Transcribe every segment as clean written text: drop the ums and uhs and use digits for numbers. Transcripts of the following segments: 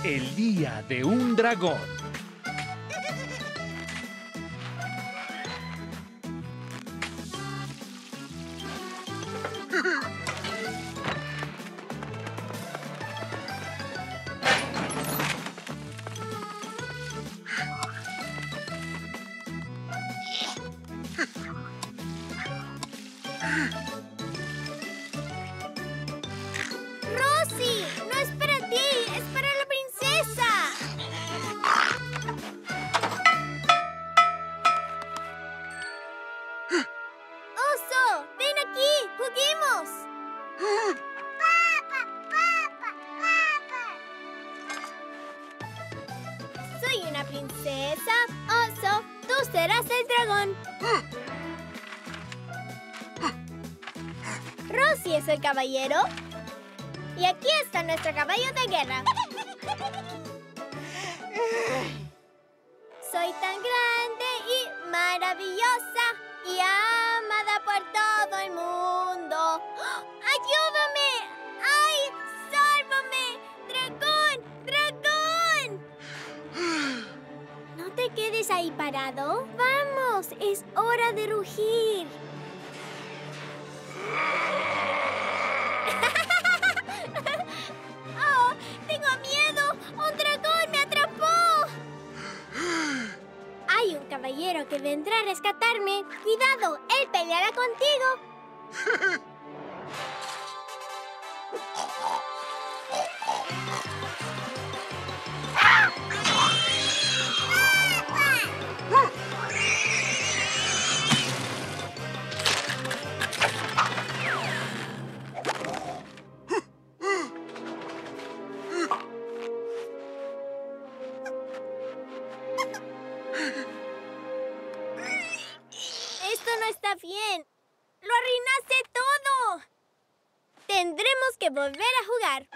El día de un dragón. ¡Rosie! ¡No es para ti! ¡Es para la princesa! ¡Oso! ¡Ven aquí! ¡Juguemos! Soy una princesa. Oso, tú serás el dragón. Rosie es el caballero. Y aquí está nuestro caballo de guerra. Soy tan grande y maravillosa y amada por todo el mundo. ¡Oh! ¡Ayúdame! ¡Ay! ¡Sálvame! ¡Dragón! ¡Dragón! No te quedes ahí parado. ¡Vamos! Es hora de rugir. ¡Oh! ¡Tengo miedo! ¡Un dragón me atrapó! Hay un caballero que vendrá a rescatarme. ¡Cuidado! ¡Él peleará contigo! Esto no está bien. ¡Lo arruinaste todo! Tendremos que volver a jugar.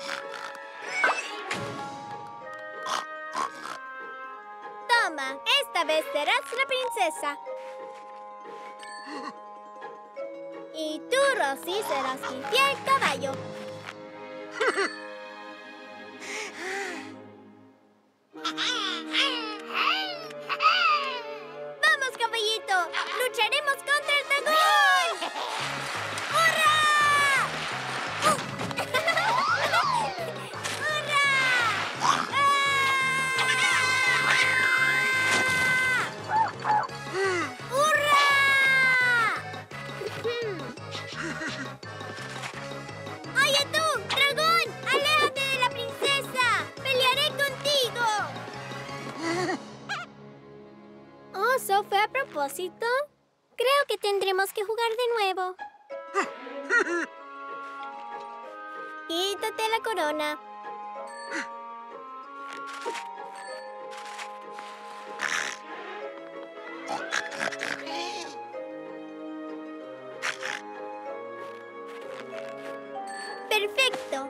Toma, esta vez serás la princesa. Y tú, Rosie, serás mi fiel caballo. ¡Vamos, caballito! ¡Lucharemos contra el dragón! ¡Hurra! ¡Hurra! ¡Hurra! ¡Oye tú, dragón! ¡Aléjate de la princesa! ¡Pelearé contigo! ¿Oso fue a propósito? Creo que tendremos que jugar de nuevo. Quítate la corona. ¡Perfecto!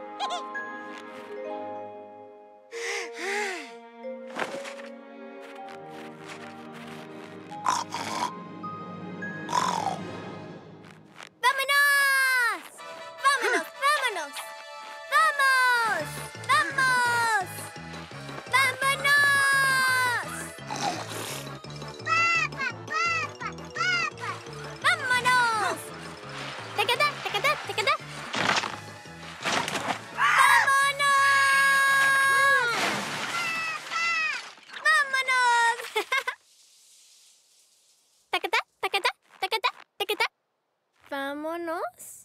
¡Vámonos! ¡Vámonos! ¡Vámonos! ¡Vamos! ¡Vamos! ¡Vámonos! ¡Vámonos! ¡Tacatá, tacatá, tacatá! ¡Vámonos! ¡Vámonos! ¡Tacatá, tacatá, tacatá, tacatá! ¿Vámonos?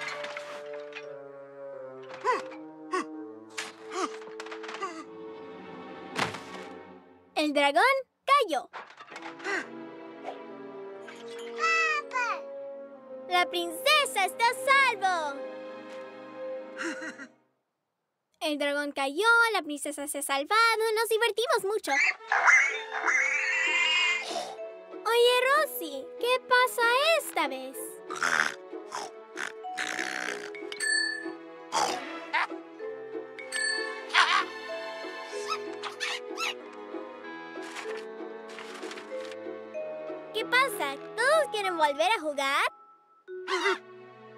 El dragón cayó. ¡La princesa está a salvo! El dragón cayó, la princesa se ha salvado, nos divertimos mucho. Oye, Rosie, ¿qué pasa esta vez? ¿Qué pasa? ¿Todos quieren volver a jugar?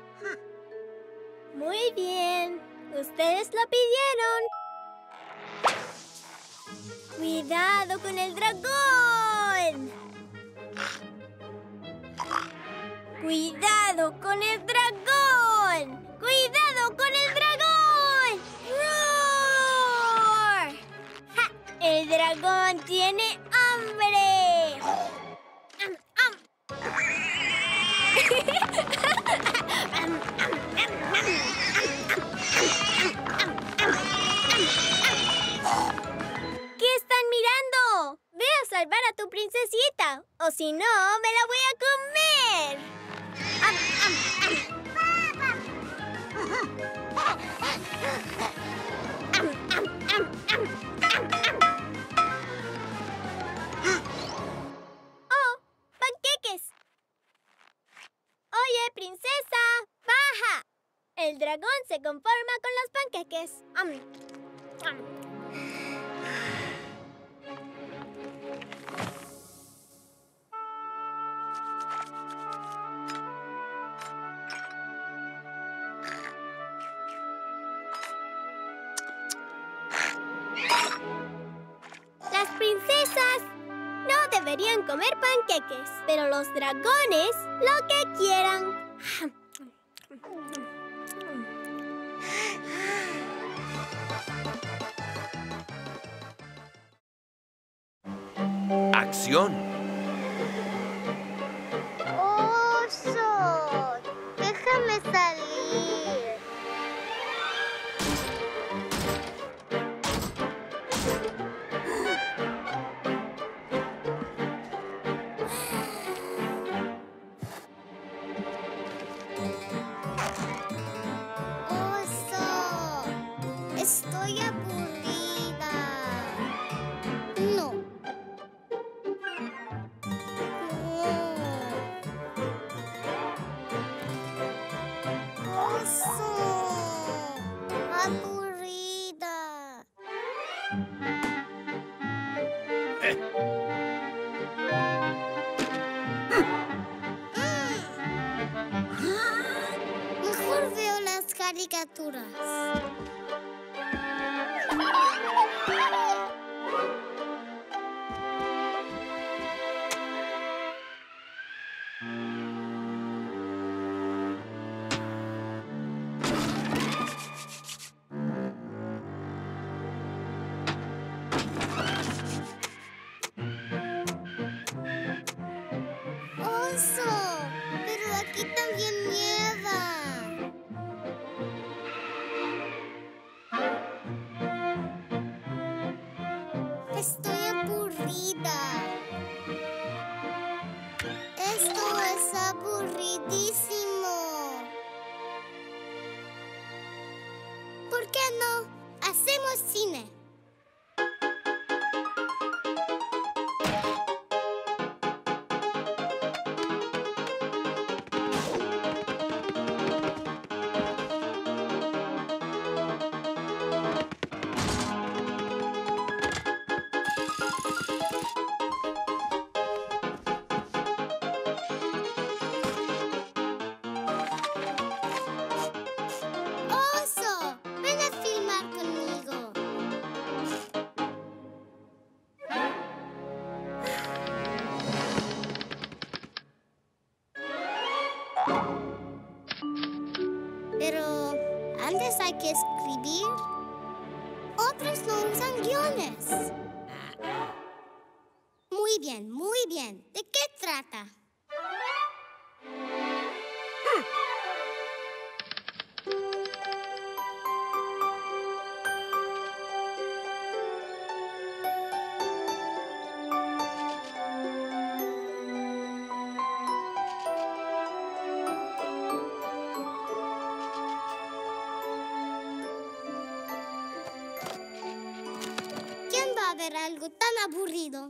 Muy bien. Ustedes lo pidieron. ¡Cuidado con el dragón! ¡Cuidado con el dragón! ¡Cuidado con el dragón! ¡Roar! ¡Ja! ¡El dragón tiene hambre! ¡Am, am! ¿Qué están mirando? Ve a salvar a tu princesita, o si no, me la voy a comer. ¡Am, am, am! ¡Am, am, am, am, am, am! ¡Oh, panqueques! Oye, princesa, baja. El dragón se conforma con los panqueques. ¡Am, am! Las princesas no deberían comer panqueques, pero los dragones lo que quieran. Acción. ¡Oso! ¡Déjame salir! ¡Oso! Estoy aburrida. No. Oso, aburrida. Mejor veo las caricaturas. Oso, pero aquí también nieva. Estoy aburrida. Esto es aburridísimo. ¿Por qué no hacemos cine? ¡Oso! ¡Ven a filmar conmigo! Pero antes hay que escribir. Otros no usan guiones. Muy bien, muy bien. ¿De qué trata? ¿Quién va a ver algo tan aburrido?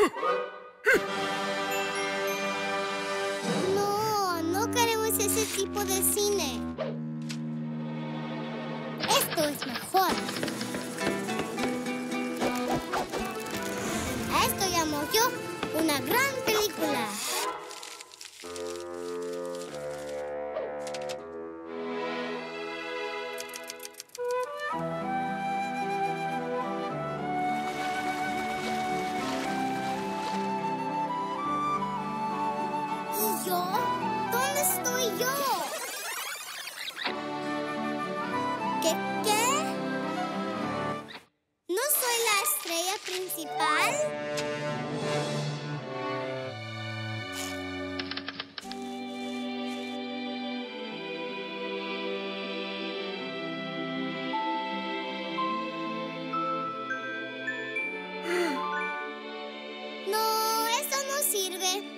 No, no queremos ese tipo de cine. Esto es mejor. A esto llamo yo una gran película. principal? No, eso no sirve.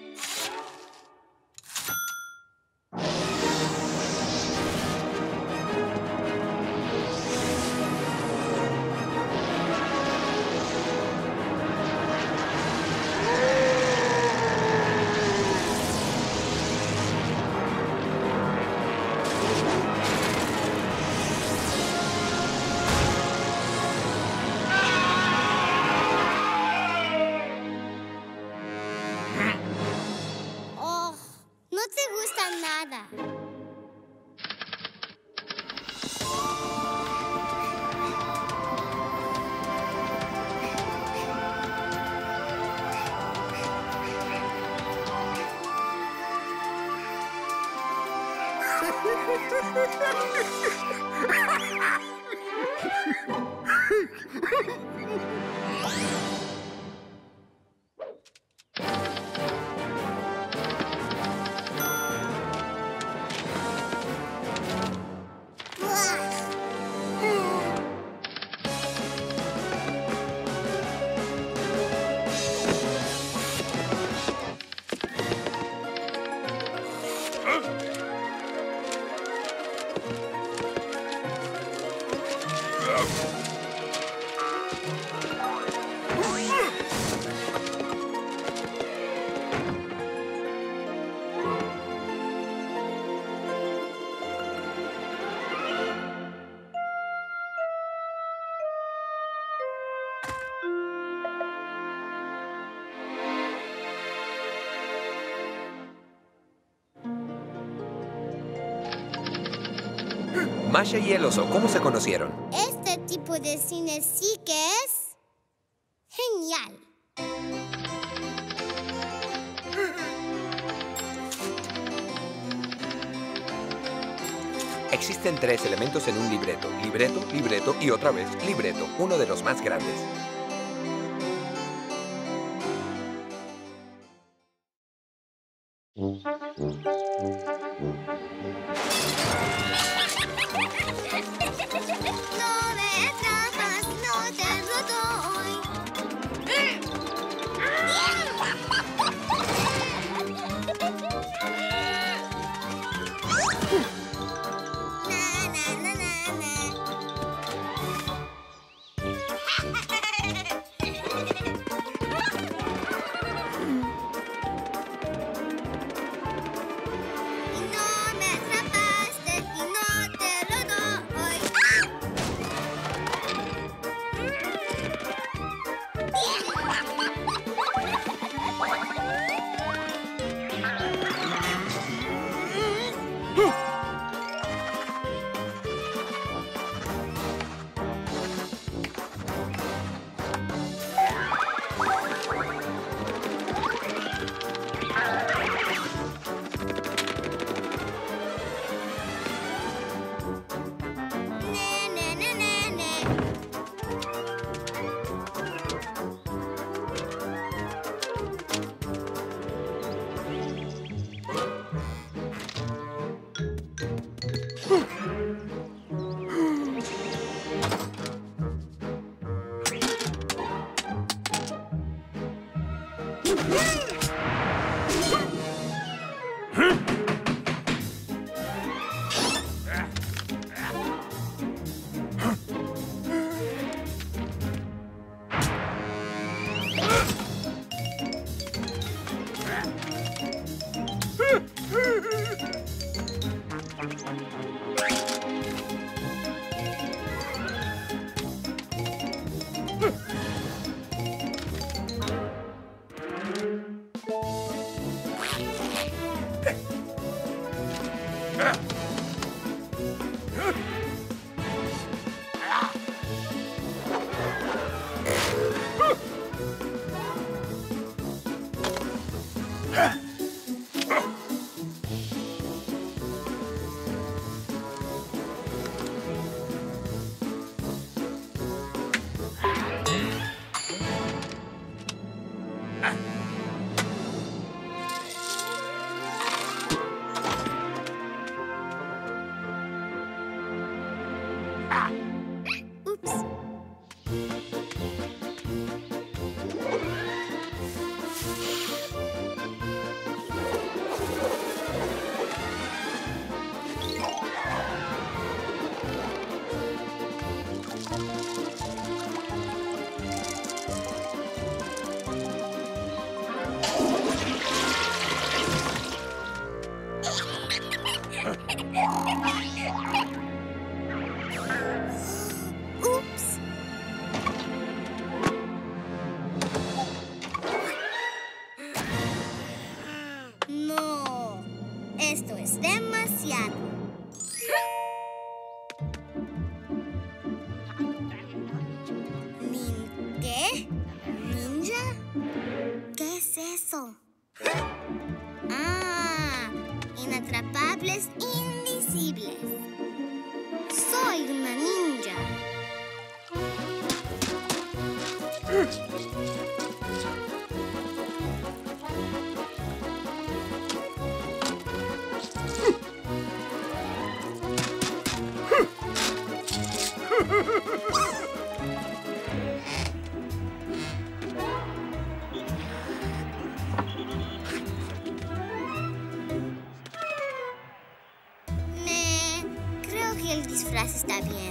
Oh, no te gusta nada. Masha y el oso, ¿cómo se conocieron? Este tipo de cine sí que es genial. Existen 3 elementos en un libreto. Libreto, libreto y otra vez libreto, uno de los más grandes. No me atrapas, no te lo doy. Na, na, na, na, na. Y no me atrapaste y no te lo doy. Ne, ne, ne, ne, ne. Ups. No, esto es demasiado. ¿Qué? ¿Ninja? ¿Qué es eso? Ah, inatrapables invisibles. Soy una ninja. Creo que el disfraz está bien.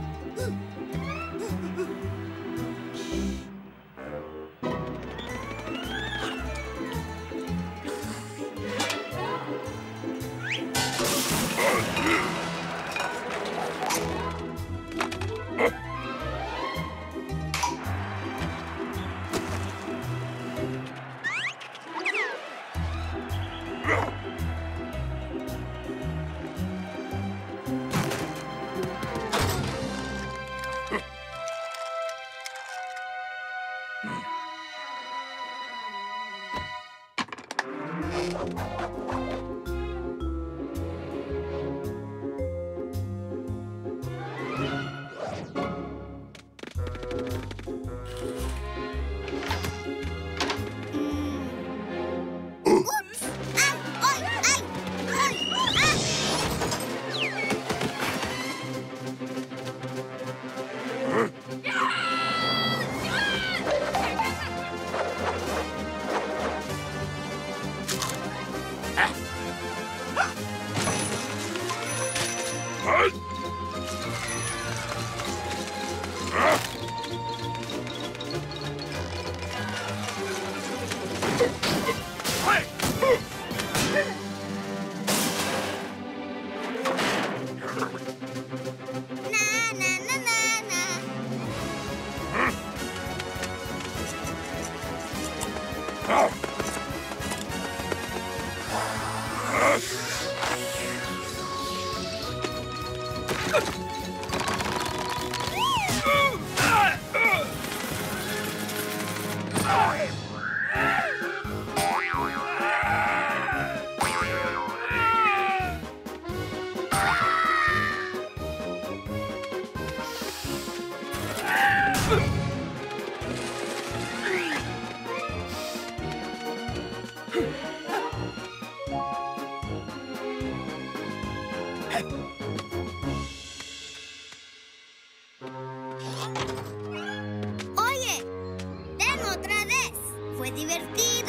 Oye, ven otra vez. Fue divertido.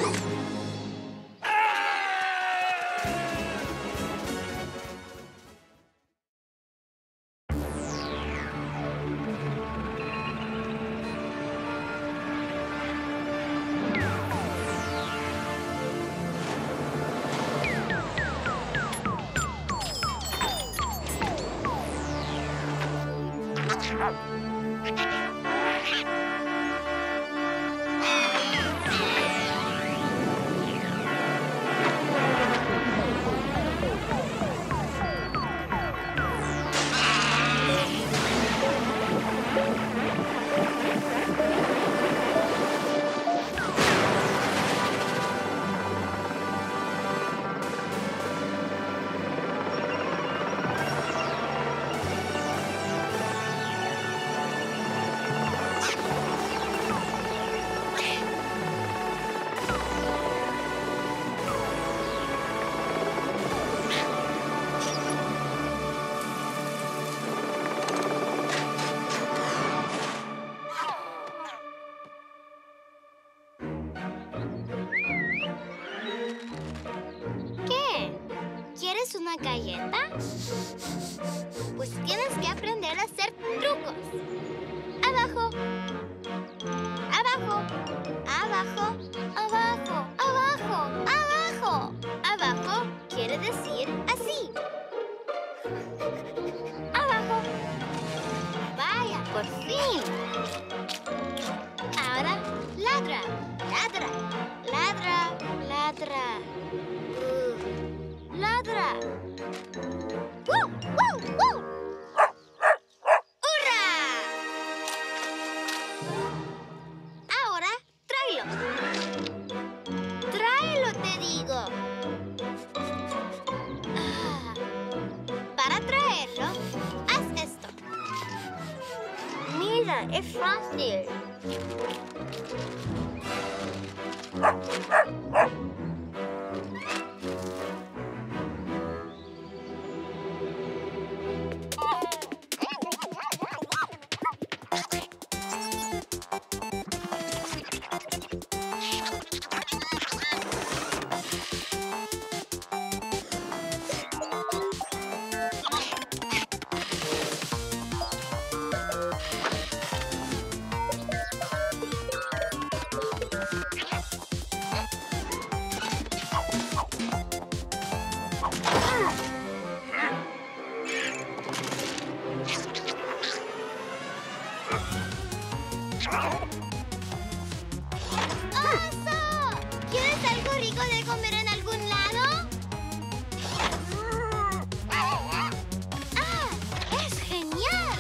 ¿Quieres una galleta? Pues tienes que aprender a hacer trucos. Abajo. Abajo. Abajo. Abajo. Abajo. Abajo. Abajo quiere decir así. para traerlo, haz esto. Mira, es fácil. ¡Oso! ¿Quieres algo rico de comer en algún lado? ¡Ah! ¡Es genial!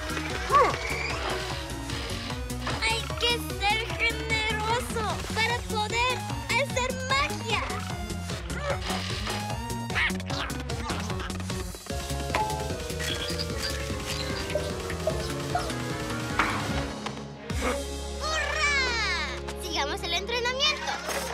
Hay que ser generoso para poder hacer magia. ¡Hurra! Sigamos el entrenamiento.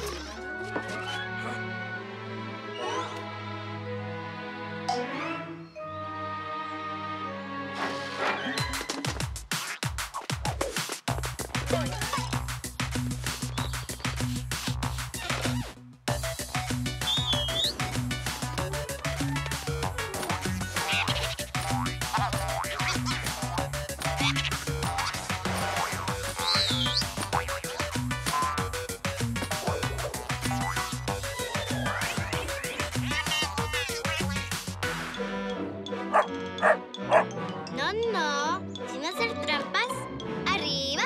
No, sin hacer trampas. Arriba.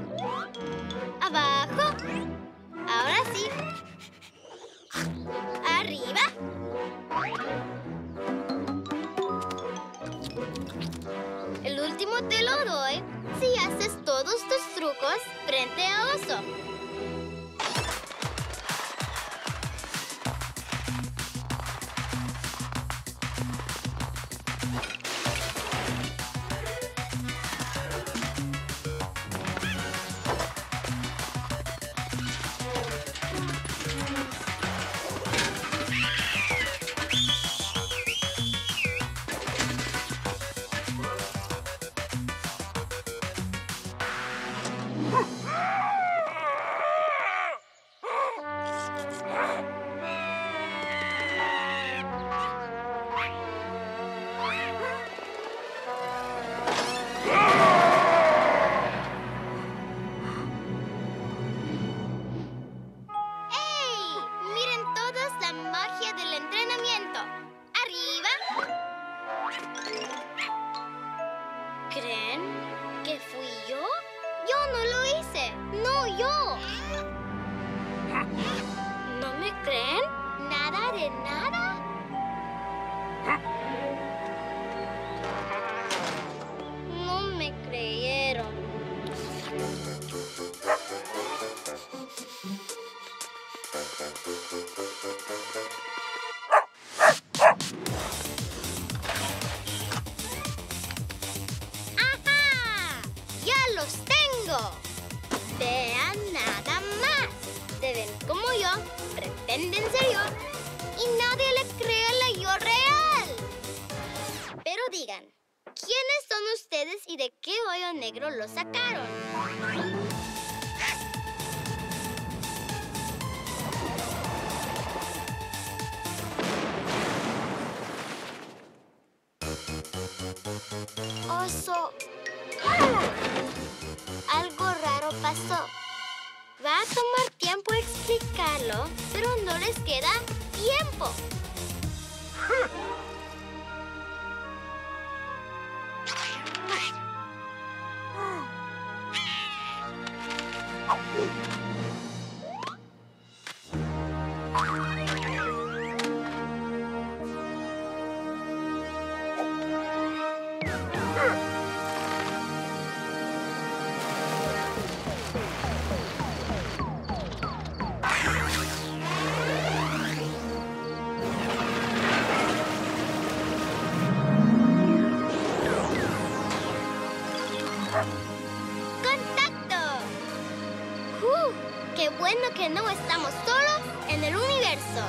Abajo. Ahora sí. Arriba. El último te lo doy si haces todos tus trucos frente a Oso. ¿Creen que fui yo? Yo no lo hice. No, yo. ¿No me creen? ¿Nada de nada? No me creyeron. ¡Los tengo! Vean nada más. Deben, como yo, pretenden ser yo y nadie le cree la yo real. Pero digan, ¿quiénes son ustedes y de qué hoyo negro lo sacaron? Oso. Algo raro pasó. Va a tomar tiempo explicarlo, pero no les queda tiempo. no estamos solos en el universo.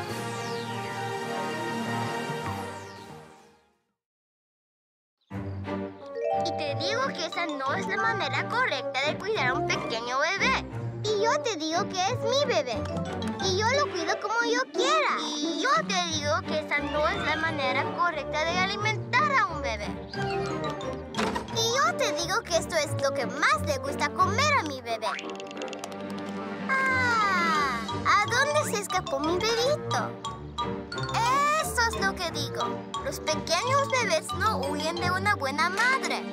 Y te digo que esa no es la manera correcta de cuidar a un pequeño bebé. Y yo te digo que es mi bebé. Y yo lo cuido como yo quiera. Y yo te digo que esa no es la manera correcta de alimentar a un bebé. Y yo te digo que esto es lo que más le gusta comer a mi bebé. Ah, ¿a dónde se escapó mi bebito? Eso es lo que digo. Los pequeños bebés no huyen de una buena madre.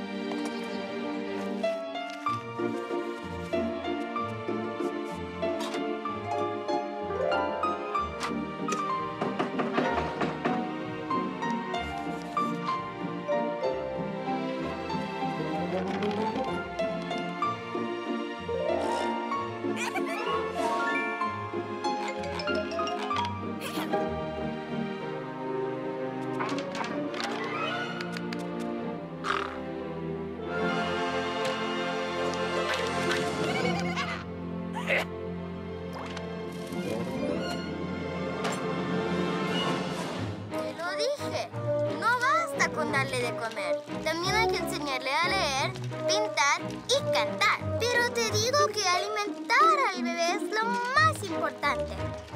Con darle de comer. También hay que enseñarle a leer, pintar y cantar. Pero te digo que alimentar al bebé es lo más importante.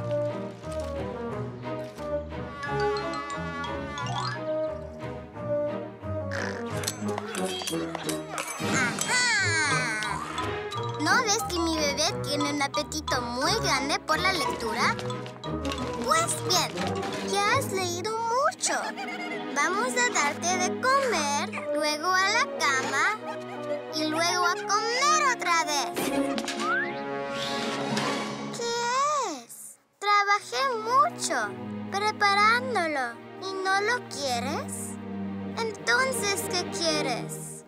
¡Ajá! ¿No ves que mi bebé tiene un apetito muy grande por la lectura? Pues bien, ya has leído mucho. Vamos a darte de comer, luego a la cama y luego a comer otra vez. ¿Qué es? Trabajé mucho preparándolo y no lo quieres. Entonces, ¿qué quieres?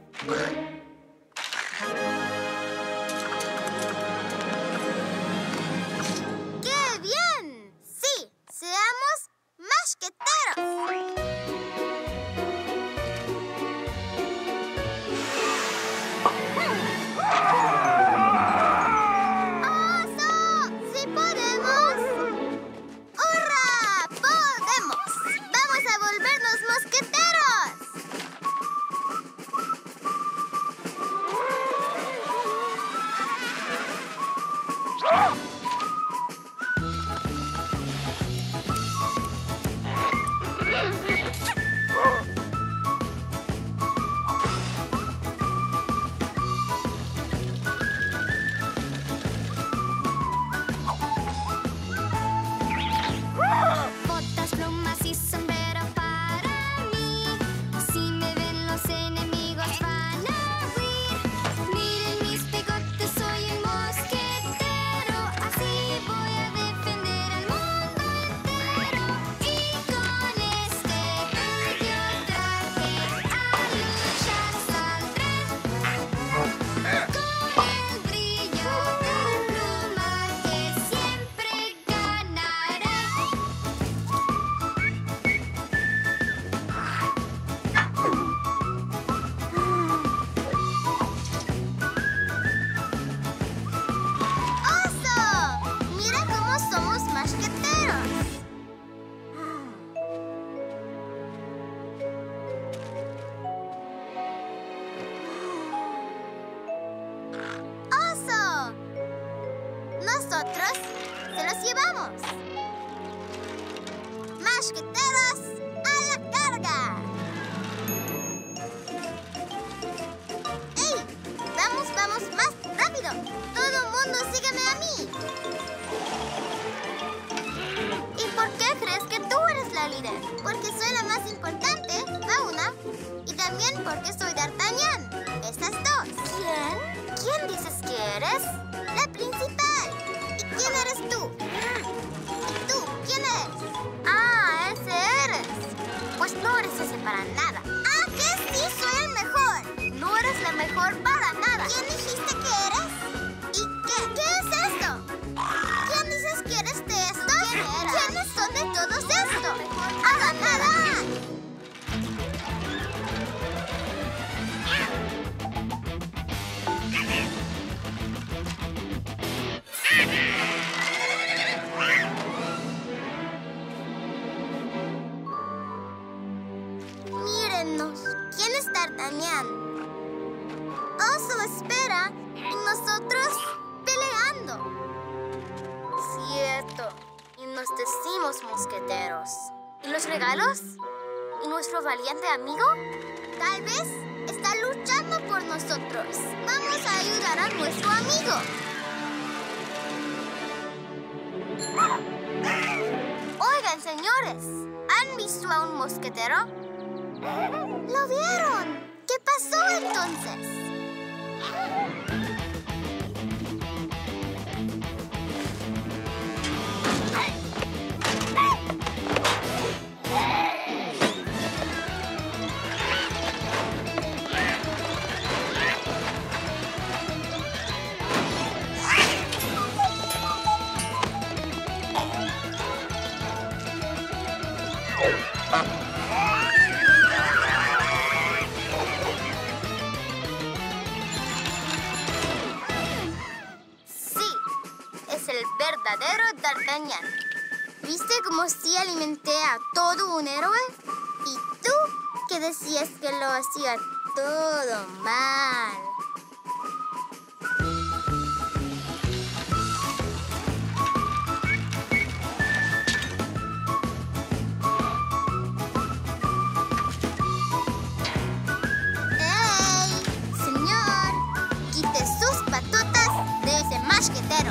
¡Qué bien! Sí, seamos mosqueteros. Nosotros se los llevamos. ¡Mosqueteros a la carga! ¡Ey! ¡Vamos más rápido! ¡Todo mundo sígueme a mí! ¿Y por qué crees que tú eres la líder? Porque soy la más importante, Fauna. Y también porque soy D'Artagnan. Esas dos. ¿Quién? ¿Quién dices que eres? La principal. ¿Y quién eres tú? ¿Y tú? ¿Quién eres? Ah, ese eres. Pues no eres ese para nada. Ah, que sí, soy el mejor. No eres la mejor para nada. ¿Quién dijiste que eres? ¿Y qué? ¿Qué es esto? ¿Quién dices que eres de esto? ¿Quiénes son de todos esto? ¡A la nada! Mírennos. ¿Quién es D'Artagnan? Oso espera y nosotros peleando. Cierto. Y nos decimos mosqueteros. ¿Y los regalos? ¿Y nuestro valiente amigo? Tal vez está luchando por nosotros. Vamos a ayudar a nuestro amigo. Oigan, señores, ¿han visto a un mosquetero? ¿Lo vieron? ¿Qué pasó entonces? Verdadero D'Artagnan. ¿Viste cómo sí alimenté a todo un héroe? ¿Y tú que decías que lo hacía todo mal? ¡Ey! Señor, quite sus patotas de ese mosquetero.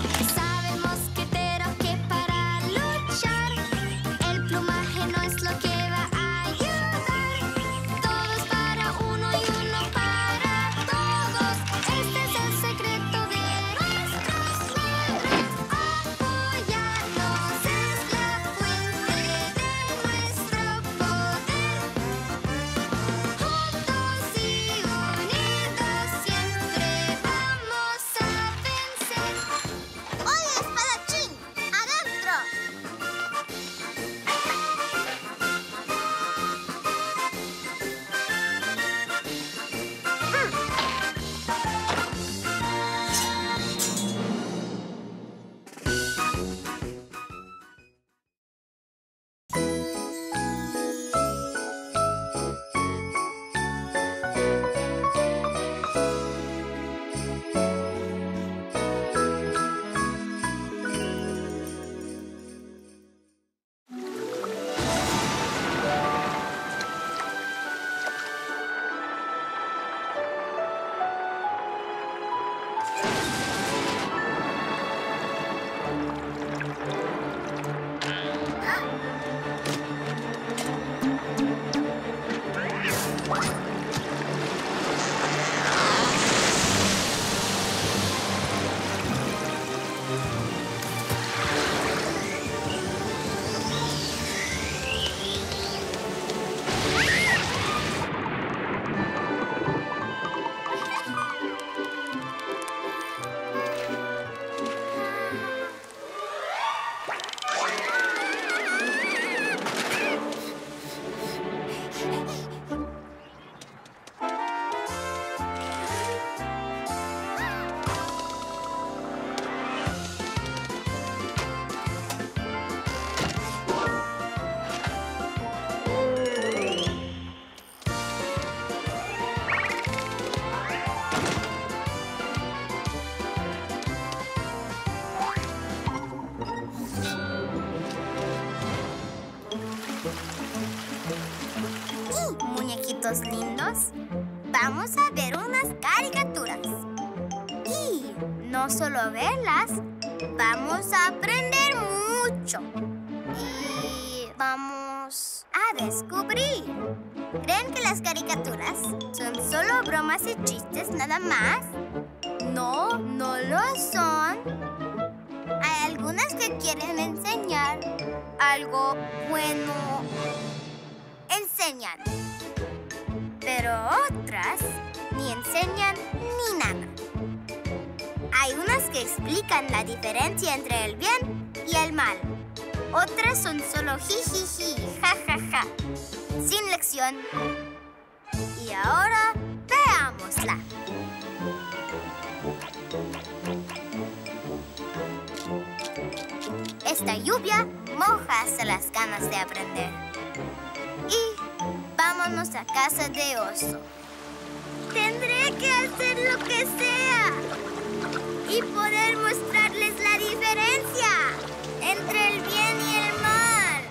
Lindos, vamos a ver unas caricaturas. Y no solo verlas, vamos a aprender mucho. Y vamos a descubrir. ¿Creen que las caricaturas son solo bromas y chistes nada más? No, no lo son. Hay algunas que quieren enseñar algo bueno. Enseñan. Pero otras ni enseñan ni nada. Hay unas que explican la diferencia entre el bien y el mal. Otras son solo jijiji, jajaja, sin lección. Y ahora veámosla. Esta lluvia moja hasta las ganas de aprender. Y vamos encontremos nuestra casa de oso. Tendré que hacer lo que sea y poder mostrarles la diferencia entre el bien y el mal.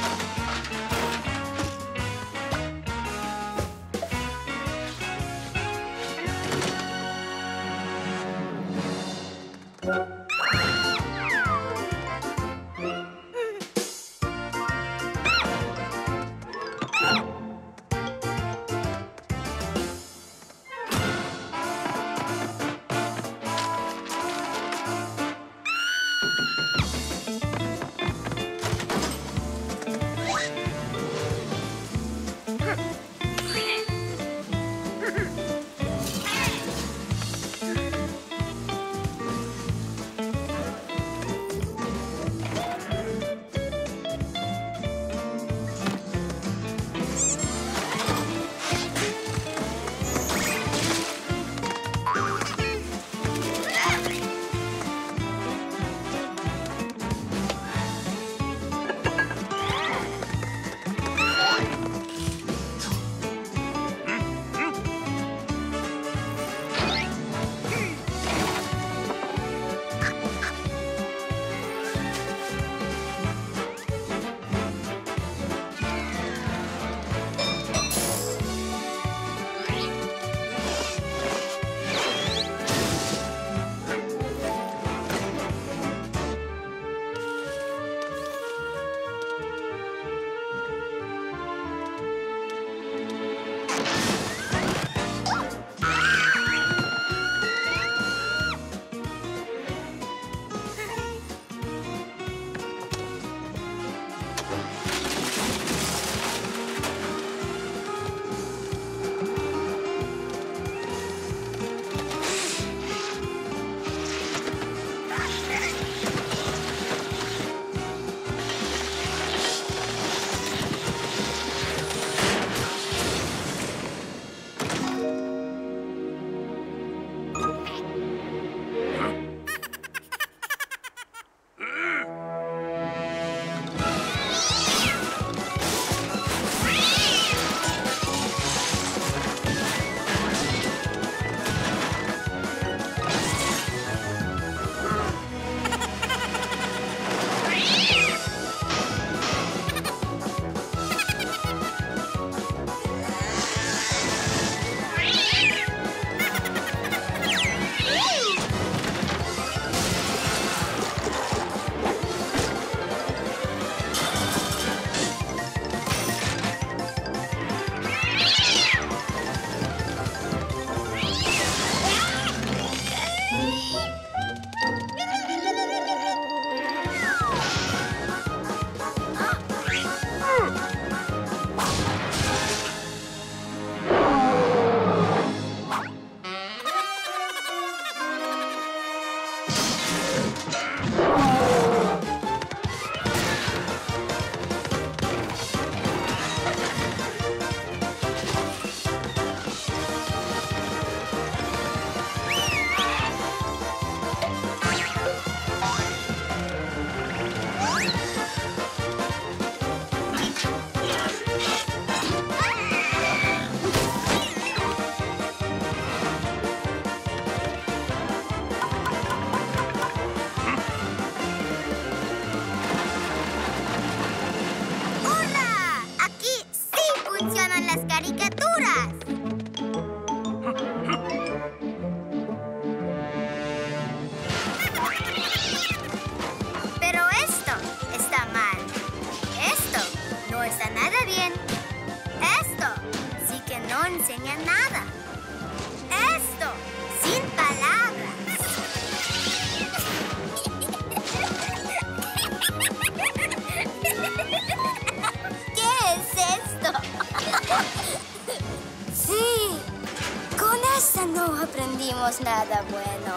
aprendimos nada bueno.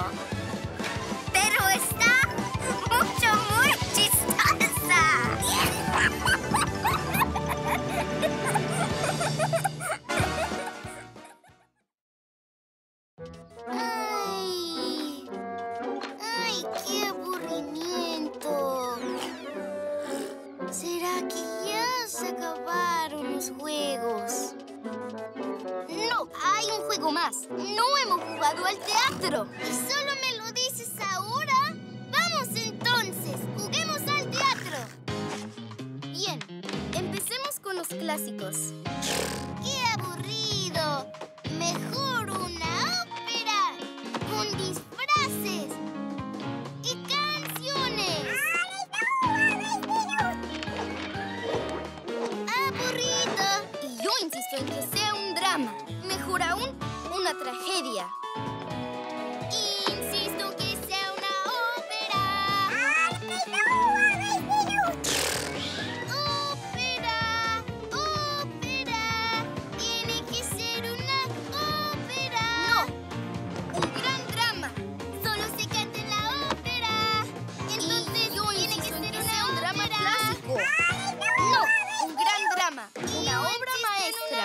Pero está muy chistosa. Ay, qué aburrimiento. ¿Será que ya se acabaron los juegos? vamos. No, hay un juego más. No hemos jugado al teatro. ¿Y solo me lo dices ahora? Vamos entonces, juguemos al teatro. Bien, empecemos con los clásicos. ¡Qué aburrido! Mejor una ópera con disfraces y canciones. ¡Aburrido! Y yo insisto en que sea un drama. Mejor aún, una tragedia. Insisto que sea una ópera. ¡Ópera! ¡Ópera! Tiene que ser una ópera. ¡No! ¡Un gran drama! Solo se canta en la ópera. Entonces yo tiene que ser un drama clásico. ¡No! ¡Un gran drama! ¡Una obra maestra!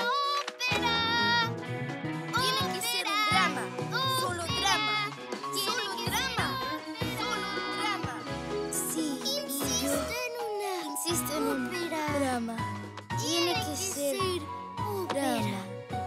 Tiene que ser un drama. Solo drama. Solo drama. Solo drama. Sí, insisto en un drama. Tiene que ser drama.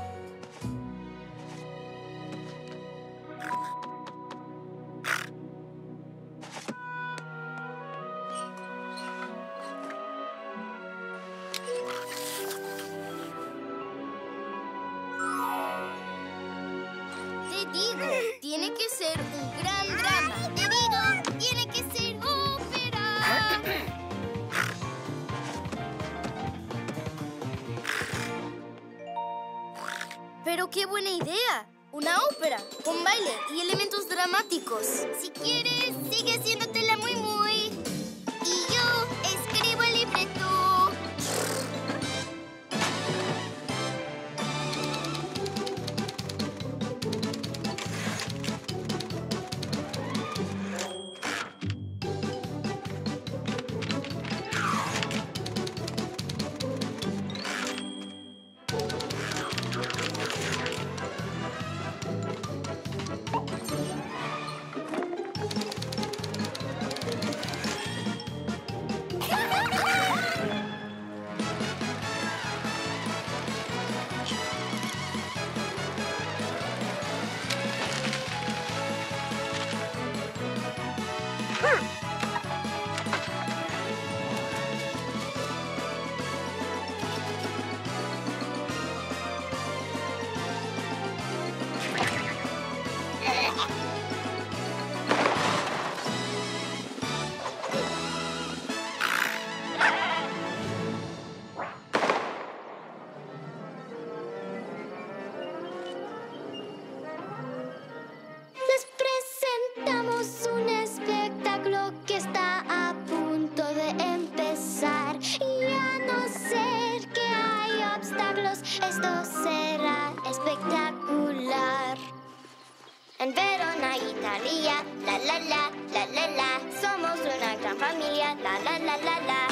Te digo, tiene que ser un gran drama. Te digo, tiene que ser ópera. Pero qué buena idea. Una ópera con baile y elementos dramáticos. Si quieres, sigue haciéndotela muy. Y yo escribo el libreto. Les presentamos un espectáculo que está a punto de empezar. Y a no ser que hay obstáculos, esto será espectacular. En Verona, Italia, la la la, la la la, somos una gran familia, la la la la la.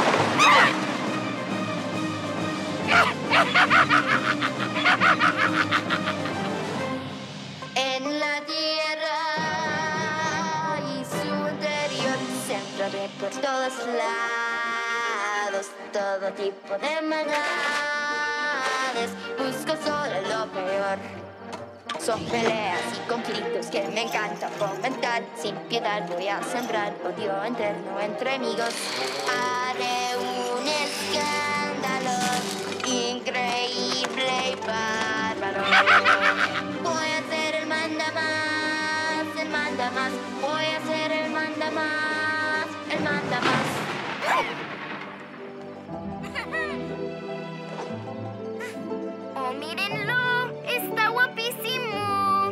En la tierra y su interior se ve por todos lados todo tipo de maldades. Busco solo lo peor. Son peleas y conflictos que me encanta fomentar. Sin piedad voy a sembrar odio interno entre amigos. Haré un escándalo increíble y bárbaro. Voy a ser el mandamás, el mandamás. Voy a ser el mandamás, el mandamás. Oh, mírenlo, está guapísimo.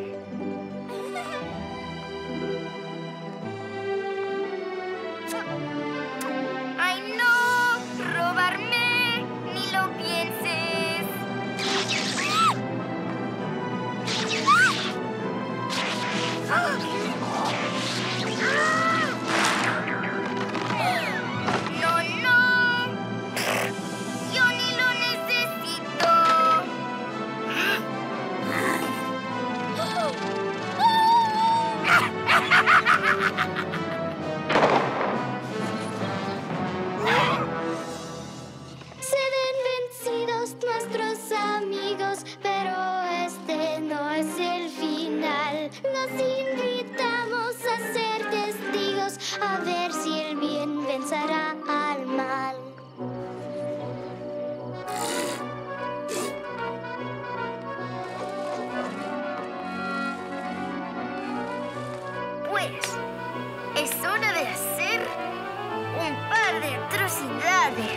¡Ay, no! ¡Robarme! ¡Ni lo pienses! los invitamos a ser testigos, a ver si el bien vencerá al mal. Pues, es hora de hacer un par de atrocidades.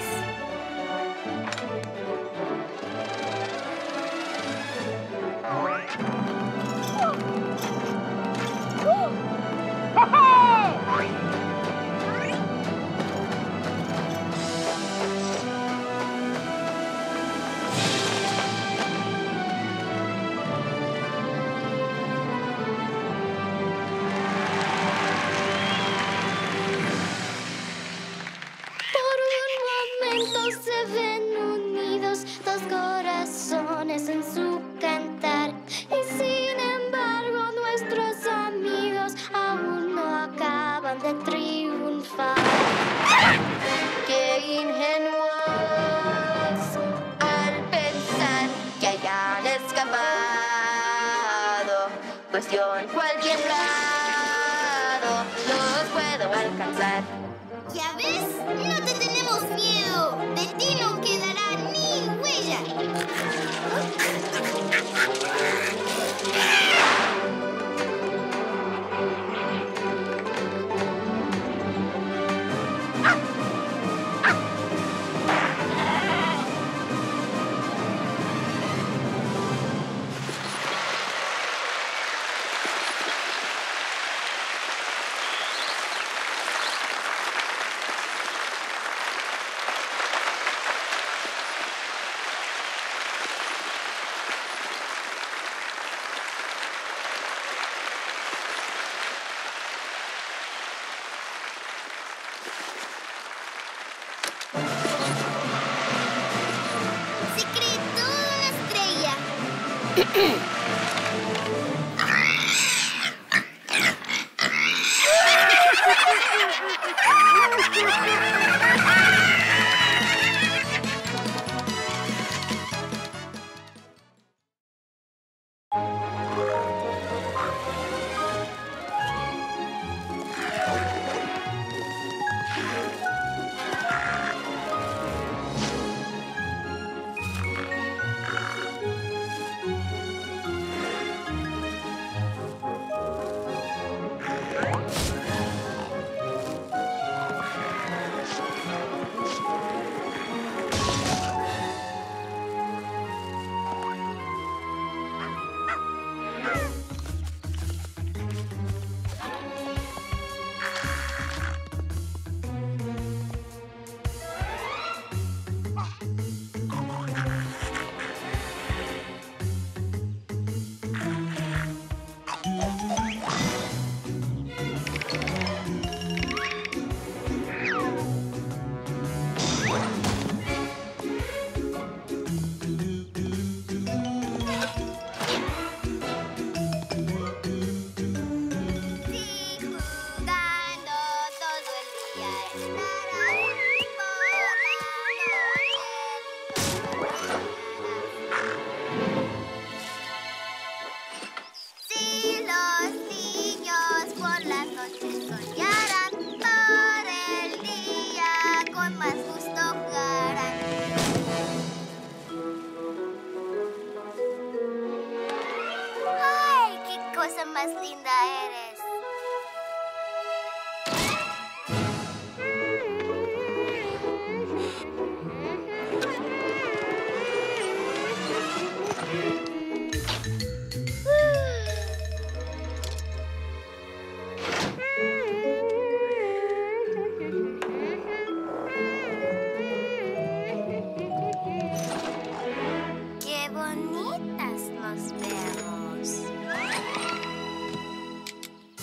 Se ven unidos dos corazones en su cantar, y sin embargo nuestros amigos aún no acaban de triunfar. ¡Qué ingenuos al pensar que hayan escapado! Pues yo en cualquier lado los puedo alcanzar. ¿Ya ves? No te tenemos miedo. De ti no quedará ni huella. más linda eres. ¡Qué bonitas nos vemos!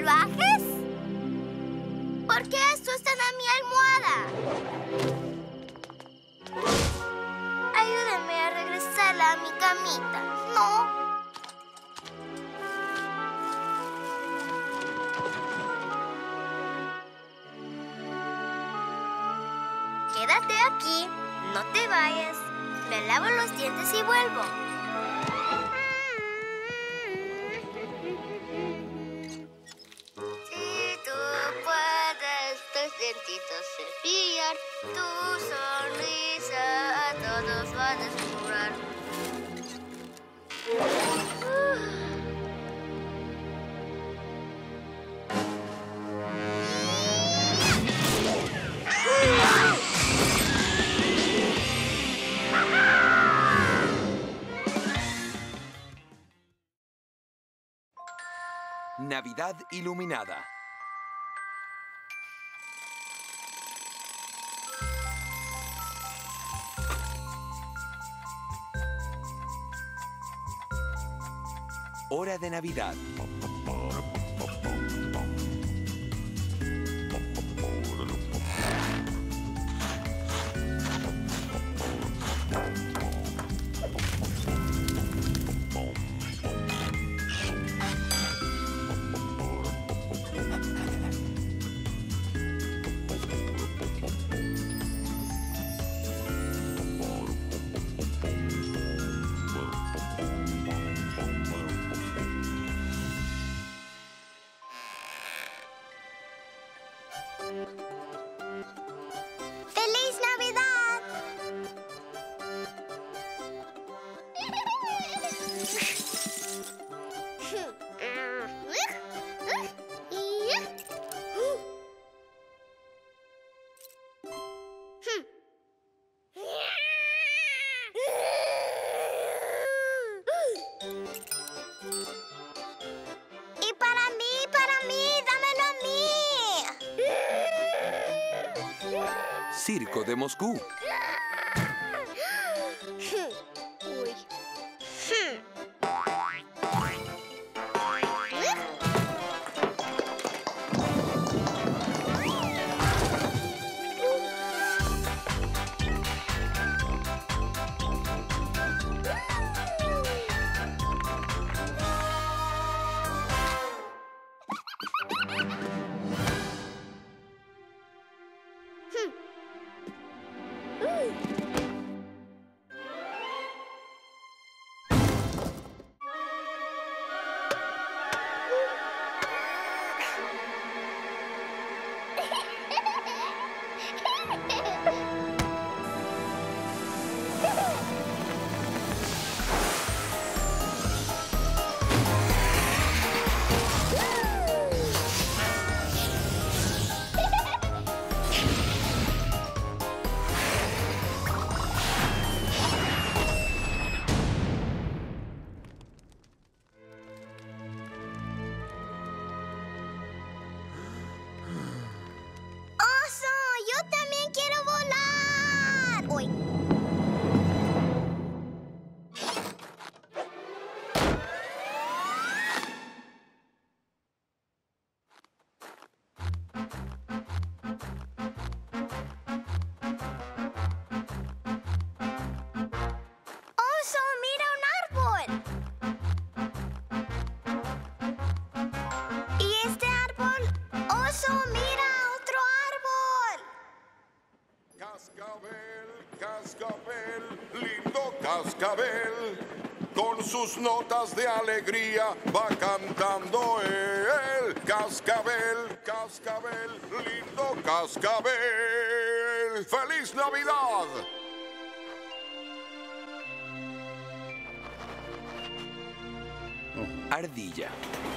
salvajes? ¿Por qué esto está en mi almohada? Ayúdame a regresarla a mi camita. No. Quédate aquí, no te vayas. Me lavo los dientes y vuelvo. Si tú puedes tus dientitos cepillar, tu sonrisa a todos va a desfigurar. Navidad iluminada. Hora de Navidad. ¡Feliz Navidad! Y para mí, dámelo a mí. Circo de Moscú. Uy. ¡Oso! ¡Yo también quiero volar! ¡Uy! ¡Oso! ¡Mira un árbol! ¿Y este árbol? ¡Oso! ¡Mira otro árbol! Cascabel, cascabel, lindo cascabel, con sus notas de alegría va cantando él. Cascabel, cascabel, lindo cascabel. ¡Feliz Navidad! Ardilla.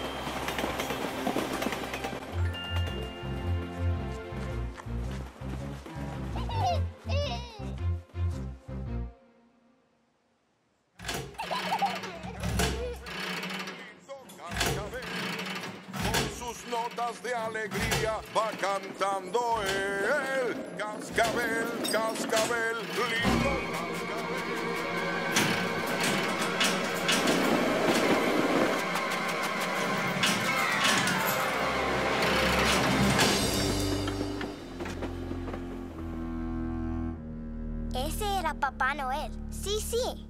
Con sus notas de alegría va cantando él. Cascabel, cascabel, lindo cascabel. Noel. Sí, sí.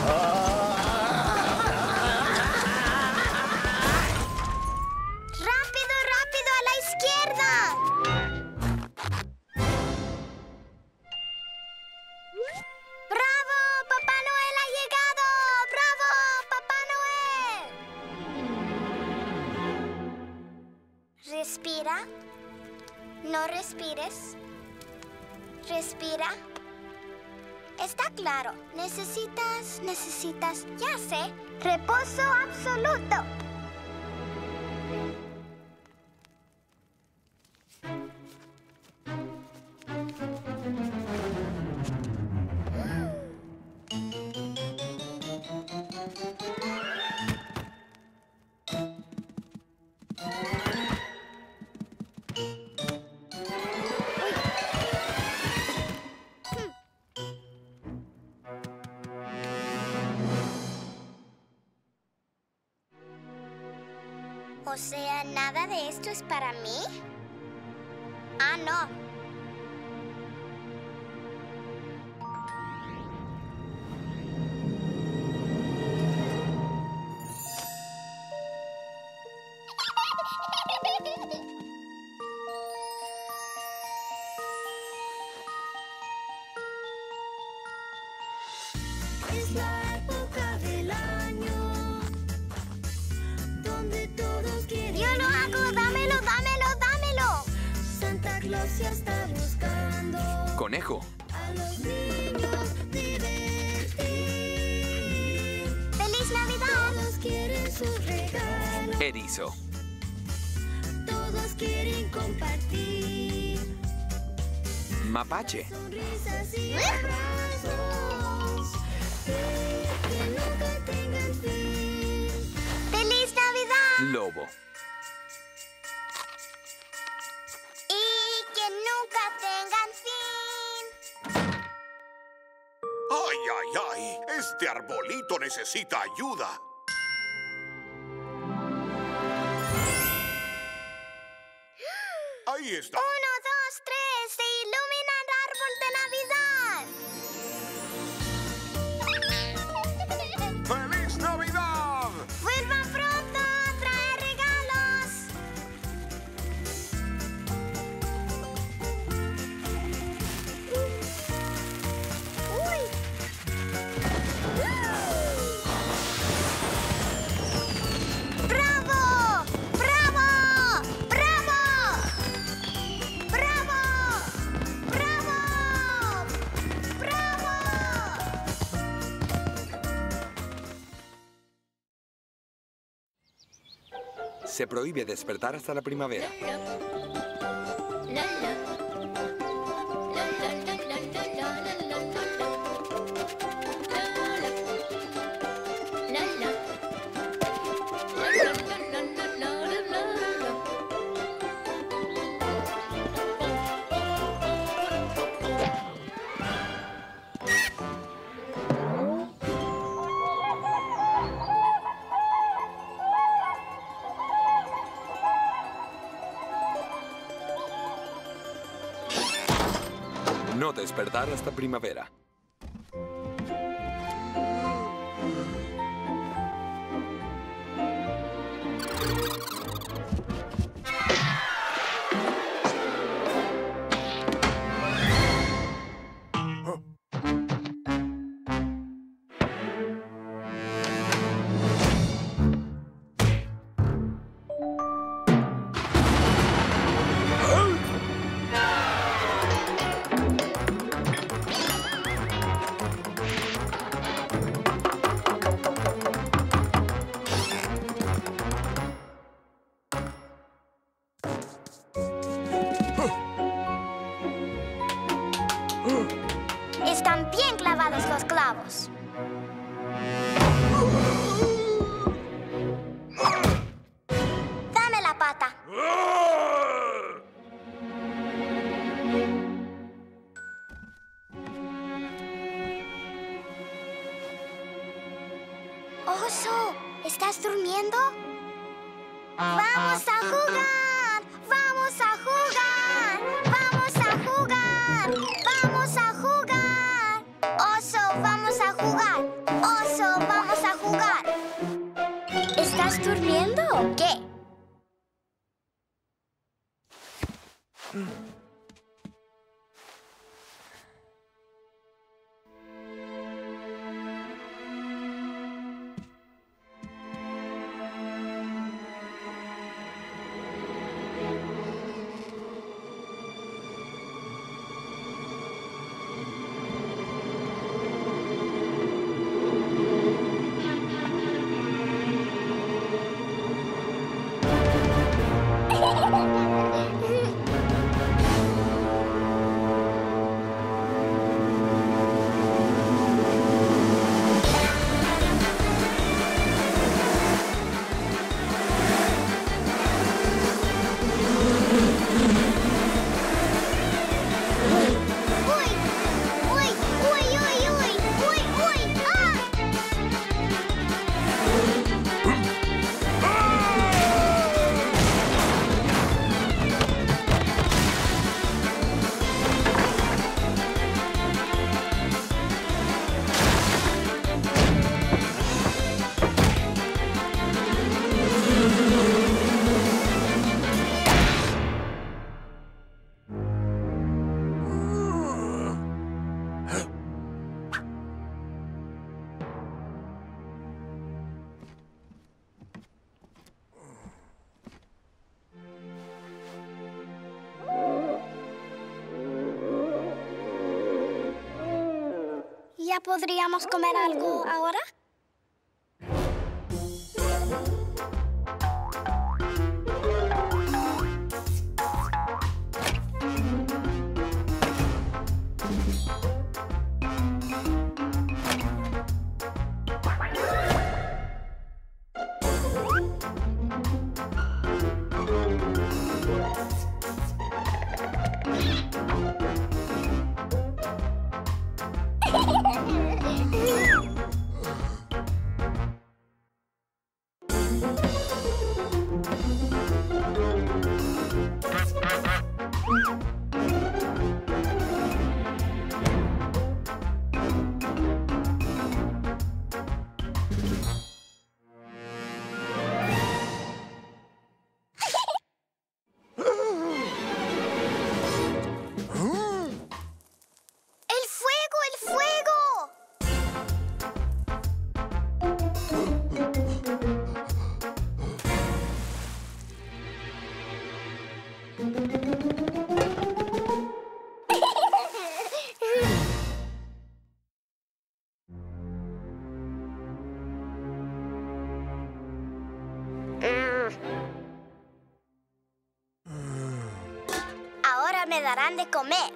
¡Rápido, rápido! ¡A la izquierda! ¡Bravo! ¡Papá Noel ha llegado! ¡Bravo! ¡Papá Noel! Respira. No respires. Respira. Está claro. Necesitas, ya sé, reposo absoluto. O sea, ¿nada de esto es para mí? Ah, no. Es la época del año donde todos quieren. ¡Yo lo hago! ¡Dámelo, dámelo, dámelo! Santa Claus ya está buscando Conejo. a los niños divertir. ¡Feliz Navidad! Todos quieren sus regalos, Erizo. todos quieren compartir. Mapache. Sonrisas y abrazos que nunca tengan fin. ¡Feliz Navidad! Lobo. Y que nunca tengan fin. ¡Ay, ay, ay! Este arbolito necesita ayuda. Ahí está. 1, 2, 3, se ilumina el árbol de Navidad. ¡Feliz Navidad! ¡Vuelvan pronto a traer regalos! ¡Uy! ¡Bravo! ¡Bravo! ¡Bravo! ¡Bravo! ¡Bravo! ¡Bravo! Se prohíbe despertar hasta la primavera. No despertar hasta primavera. Están bien clavados los clavos. Dame la pata. Oso, ¿estás durmiendo? ¡Vamos a jugar! ¡Vamos a jugar! ¡Vamos a jugar! ¡Vamos a jugar! Oso, ¿Estás durmiendo o qué? ¿Ya podríamos comer algo ahora? Ahora me darán de comer.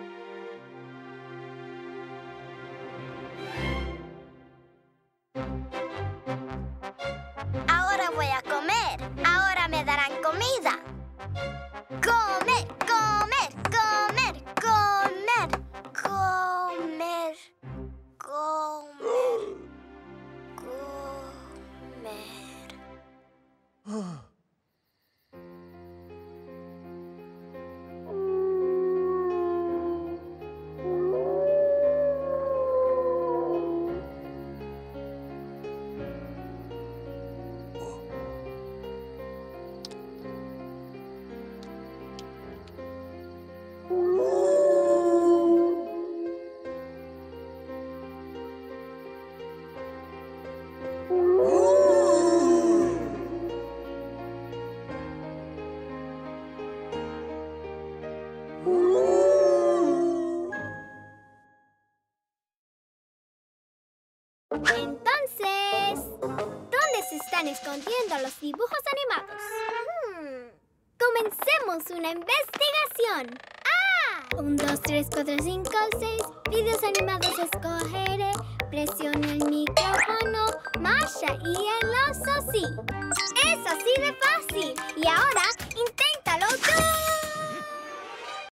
Ahora voy a comer. Ahora me darán comida. Comer, comer, comer, comer, comer, comer, comer. Entonces, ¿dónde se están escondiendo los dibujos animados? Comencemos una investigación. ¡Ah! 1, 2, 3, 4, 5, 6. Videos animados escogeré. Presiona el micrófono. Masha y el oso sí. Es así de fácil. Y ahora